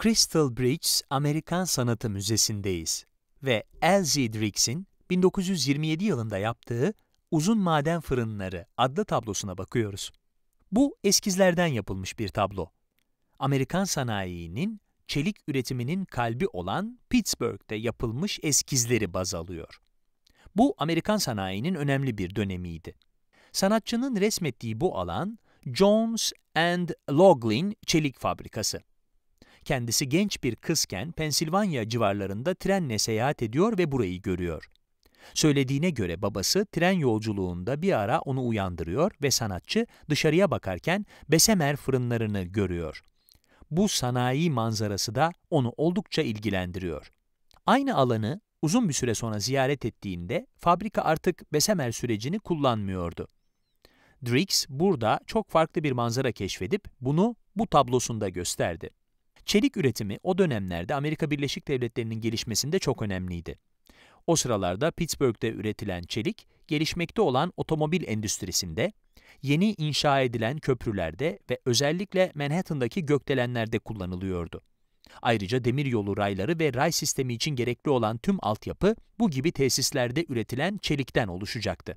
Crystal Bridge Amerikan Sanatı Müzesi'ndeyiz ve Elzie Driggs'in 1927 yılında yaptığı Uzun Maden Fırınları adlı tablosuna bakıyoruz. Bu eskizlerden yapılmış bir tablo. Amerikan sanayinin çelik üretiminin kalbi olan Pittsburgh'te yapılmış eskizleri baz alıyor. Bu Amerikan sanayinin önemli bir dönemiydi. Sanatçının resmettiği bu alan Jones and Laughlin Çelik Fabrikası. Kendisi genç bir kızken Pensilvanya civarlarında trenle seyahat ediyor ve burayı görüyor. Söylediğine göre babası tren yolculuğunda bir ara onu uyandırıyor ve sanatçı dışarıya bakarken Bessemer fırınlarını görüyor. Bu sanayi manzarası da onu oldukça ilgilendiriyor. Aynı alanı uzun bir süre sonra ziyaret ettiğinde fabrika artık Bessemer sürecini kullanmıyordu. Driggs burada çok farklı bir manzara keşfedip bunu bu tablosunda gösterdi. Çelik üretimi o dönemlerde Amerika Birleşik Devletleri'nin gelişmesinde çok önemliydi. O sıralarda Pittsburgh'te üretilen çelik, gelişmekte olan otomobil endüstrisinde, yeni inşa edilen köprülerde ve özellikle Manhattan'daki gökdelenlerde kullanılıyordu. Ayrıca demiryolu rayları ve ray sistemi için gerekli olan tüm altyapı bu gibi tesislerde üretilen çelikten oluşacaktı.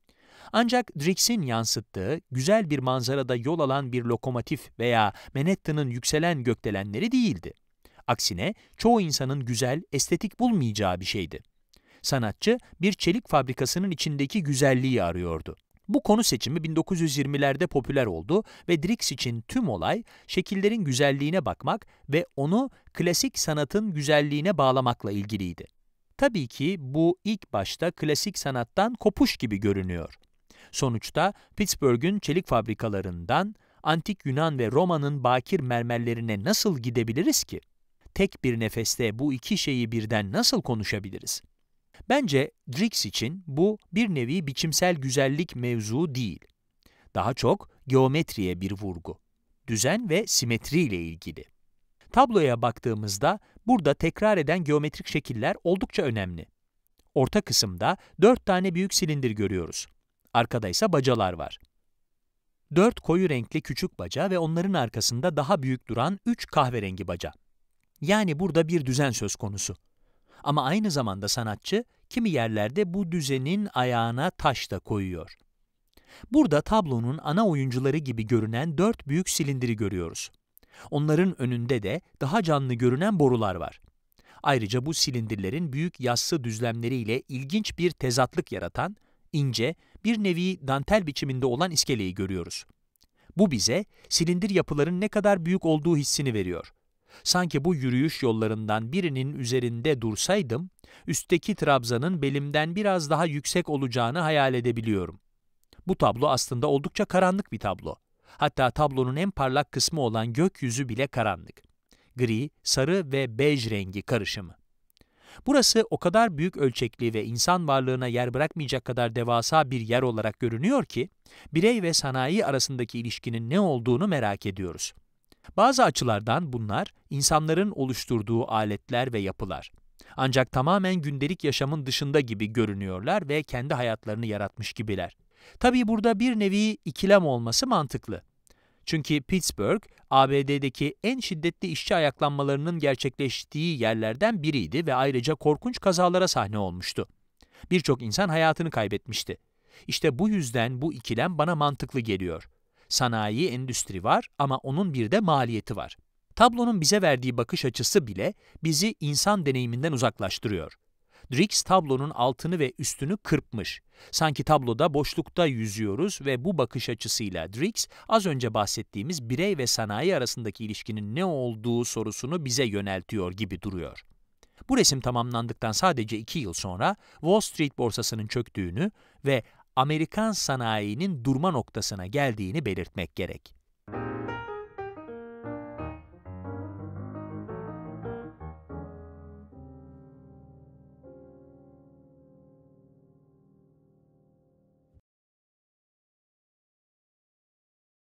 Ancak Driggs'in yansıttığı güzel bir manzarada yol alan bir lokomotif veya Manhattan'ın yükselen gökdelenleri değildi. Aksine çoğu insanın güzel, estetik bulmayacağı bir şeydi. Sanatçı bir çelik fabrikasının içindeki güzelliği arıyordu. Bu konu seçimi 1920'lerde popüler oldu ve Driggs için tüm olay şekillerin güzelliğine bakmak ve onu klasik sanatın güzelliğine bağlamakla ilgiliydi. Tabii ki bu ilk başta klasik sanattan kopuş gibi görünüyor. Sonuçta Pittsburgh'ün çelik fabrikalarından antik Yunan ve Roma'nın bakir mermerlerine nasıl gidebiliriz ki? Tek bir nefeste bu iki şeyi birden nasıl konuşabiliriz? Bence Driggs için bu bir nevi biçimsel güzellik mevzu değil. Daha çok geometriye bir vurgu. Düzen ve simetri ile ilgili. Tabloya baktığımızda burada tekrar eden geometrik şekiller oldukça önemli. Orta kısımda 4 tane büyük silindir görüyoruz. Arkada ise bacalar var. 4 koyu renkli küçük baca ve onların arkasında daha büyük duran 3 kahverengi baca. Yani burada bir düzen söz konusu. Ama aynı zamanda sanatçı kimi yerlerde bu düzenin ayağına taş da koyuyor. Burada tablonun ana oyuncuları gibi görünen 4 büyük silindiri görüyoruz. Onların önünde de daha canlı görünen borular var. Ayrıca bu silindirlerin büyük yassı düzlemleriyle ilginç bir tezatlık yaratan, ince, bir nevi dantel biçiminde olan iskeleyi görüyoruz. Bu bize silindir yapıların ne kadar büyük olduğu hissini veriyor. Sanki bu yürüyüş yollarından birinin üzerinde dursaydım, üstteki trabzanın belimden biraz daha yüksek olacağını hayal edebiliyorum. Bu tablo aslında oldukça karanlık bir tablo. Hatta tablonun en parlak kısmı olan gökyüzü bile karanlık. Gri, sarı ve bej rengi karışımı. Burası o kadar büyük ölçekli ve insan varlığına yer bırakmayacak kadar devasa bir yer olarak görünüyor ki, birey ve sanayi arasındaki ilişkinin ne olduğunu merak ediyoruz. Bazı açılardan bunlar, insanların oluşturduğu aletler ve yapılar. Ancak tamamen gündelik yaşamın dışında gibi görünüyorlar ve kendi hayatlarını yaratmış gibiler. Tabii burada bir nevi ikilem olması mantıklı. Çünkü Pittsburgh, ABD'deki en şiddetli işçi ayaklanmalarının gerçekleştiği yerlerden biriydi ve ayrıca korkunç kazalara sahne olmuştu. Birçok insan hayatını kaybetmişti. İşte bu yüzden bu ikilem bana mantıklı geliyor. Sanayi, endüstri var ama onun bir de maliyeti var. Tablonun bize verdiği bakış açısı bile bizi insan deneyiminden uzaklaştırıyor. Driggs tablonun altını ve üstünü kırpmış. Sanki tabloda boşlukta yüzüyoruz ve bu bakış açısıyla Driggs, az önce bahsettiğimiz birey ve sanayi arasındaki ilişkinin ne olduğu sorusunu bize yöneltiyor gibi duruyor. Bu resim tamamlandıktan sadece 2 yıl sonra Wall Street borsasının çöktüğünü ve Amerikan sanayinin durma noktasına geldiğini belirtmek gerek.